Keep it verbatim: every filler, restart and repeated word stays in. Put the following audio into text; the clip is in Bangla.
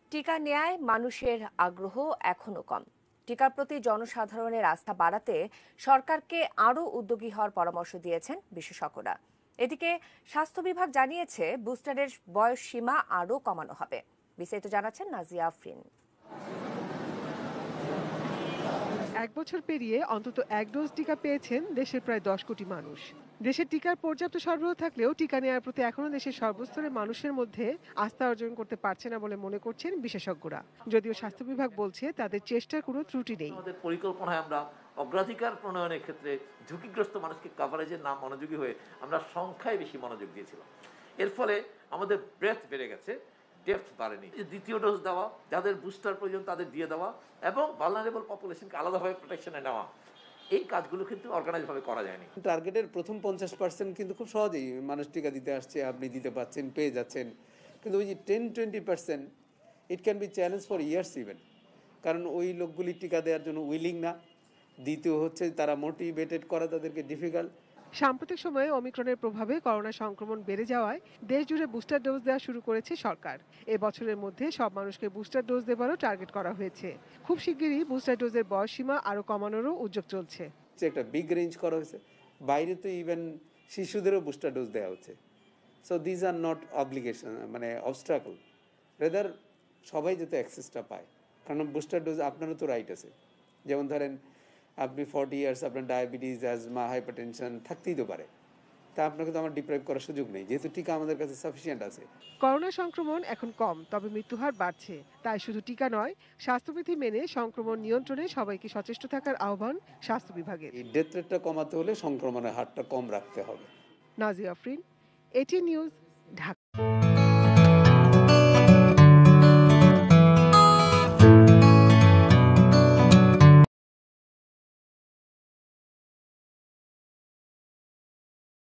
টিকা নেয়ায় মানুষের আগ্রহ এখনো কম। টিকার প্রতি জনসাধারণের আস্থা বাড়াতে সরকারকে আরও উদ্যোগী হওয়ার পরামর্শ দিয়েছেন বিশেষজ্ঞরা। এদিকে স্বাস্থ্য বিভাগ জানিয়েছে বুস্টারের বয়স সীমা আরও কমানো হবে। বিস্তারিত জানাচ্ছেন নাজিয়া আফরিন। এক বছর পেরিয়ে অন্তত এক ডোজ টিকা পেয়েছেন দেশের প্রায় দশ কোটি মানুষ। দেশের টিকার পর্যাপ্ত সরবরাহ থাকলেও টিকা নেওয়ার প্রতি এখনো দেশের সর্বস্তরের মানুষের মধ্যে আস্থা অর্জন করতে পারছে না বলে মনে করছেন বিশেষজ্ঞরা। যদিও স্বাস্থ্য বিভাগ বলছে তাদের চেষ্টার কোনো ত্রুটি নেই। আমাদের পরিকল্পনায় আমরা অগ্রাধিকার প্রণয়নের ক্ষেত্রে ঝুঁকিগ্রস্ত মানুষকে কভারেজের নাম মনোযোগী হয়ে আমরা সংখ্যায় বেশি মনোযোগ দিয়েছিলাম। এর ফলে আমাদের ব্রেথ বেড়ে গেছে, ডেপথ বাড়েনি। দ্বিতীয় ডোজ দেওয়া, যাদের বুস্টার প্রয়োজন তাদের দিয়ে দেওয়া এবং ভালনারেবল পপুলেশনকে আলাদাভাবে প্রোটেকশনে নেওয়া, এই কাজগুলো কিন্তু অর্গানাইজভাবে করা যায়নি। টার্গেটের প্রথম পঞ্চাশ পার্সেন্ট কিন্তু খুব সহজেই মানুষ টিকা দিতে আসছে, আপনি দিতে পাচ্ছেন, পেয়ে যাচ্ছেন। কিন্তু ওই যে ten twenty percent it can be challenge for years even, কারণ ওই লোকগুলি টিকা দেওয়ার জন্য উইলিং না। দ্বিতীয় হচ্ছে তারা মোটিভেটেড করা তাদেরকে ডিফিকাল্ট। সাম্প্রতিক সময়ে ওমিক্রনের প্রভাবে করোনা সংক্রমণ বেড়ে যাওয়ায় দেশ জুড়ে বুস্টার ডোজ দেওয়া শুরু করেছে সরকার। এ বছরের মধ্যে সব মানুষকে বুস্টার ডোজ দেওয়ারও টার্গেট করা হয়েছে। খুব শিগগিরই বুস্টার ডোজের বয়স সীমা আরও কমানোরও উদ্যোগ চলছে। একটা বিগ রেঞ্জ করা হয়েছে, বাইরে তো ইভেন শিশুদেরও বুস্টার ডোজ দেওয়া হচ্ছে। So these are not obligation, মানে অবস্ট্রাকল, রেদার সবাই যাতে অ্যাক্সেসটা পায়। কারণ বুস্টার ডোজ আপনারও তো রাইট আছে। যেমন ধরেন আপনি ফর্টি ইয়ার্স, আপনার ডায়াবেটিস, অ্যাজমা, হাইপারটেনশন থাকতেই তো পারে, তা আপনাকে তো আমার ডিপ্রাইভ করার সুযোগ নেই, যেহেতু টিকা আমাদের কাছে সাফিসিয়েন্ট আছে। করোনা সংক্রমণ এখন কম, তবে মৃত্যুহার বাড়ছে। তাই শুধু টিকা নয়, স্বাস্থ্যবিধি মেনে সংক্রমণ নিয়ন্ত্রণে সবাইকে সচেষ্ট থাকার আহ্বান স্বাস্থ্য বিভাগের। এই ডেথ রেটটা কমাতে হলে সংক্রমণের হারটা কম রাখতে হবে। Nazia Afrin, ATN news, Dhaka.